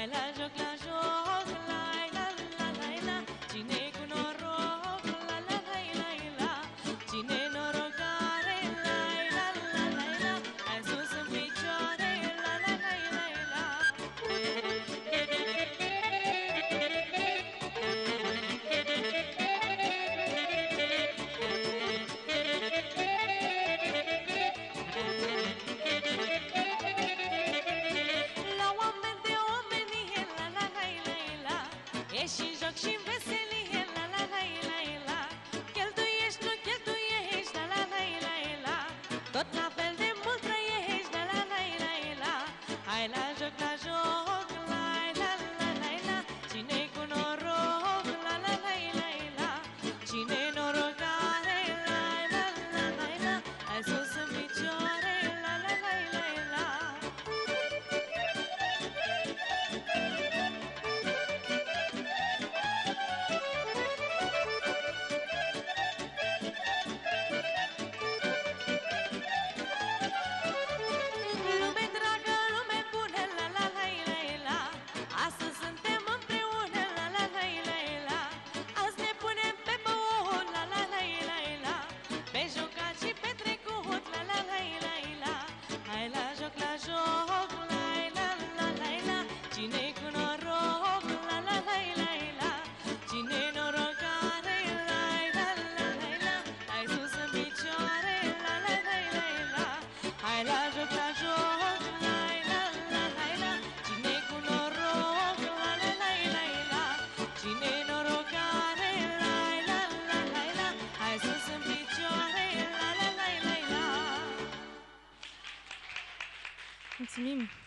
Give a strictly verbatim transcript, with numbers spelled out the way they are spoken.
Hai la joc, la joc, la la la la la. Cine cu noroc, la la la la la. Cine norocare, la la la la la. Hai sus în picioare, la la la la la. La oameni de omenie, la la la la la. E și joc și veselie, la la la la la. Cheltuiești, nu cheltuiești, la la la la la. Tot la fel de mult trăiești, la la la la la. Hai la joc, la joc, la la la la la. Cine-i cu noroc, la la la la la. Cine-i norocare, la la la la la. Hai sus în picioare, la la la la la. Lume dragă, lume bună, la la la la la. Astăzi suntem împreună, la la la la la. Azi ne punem pe băut, la la la la la. Pe jucat și pe trecut, la la la la la. Hai la joc, la joc, la la la la la. Cine-i cu noroc, la la la la la. Cine-i norocare, la la la la la. Hai sus în picioare, la la la la la. Hai la joc, la joc, la la la la la. Cine-i cu noroc, la la la la la. Cine-i norocare, la la la la la. Hai sus în picioare, la la la la la. Mulțumim!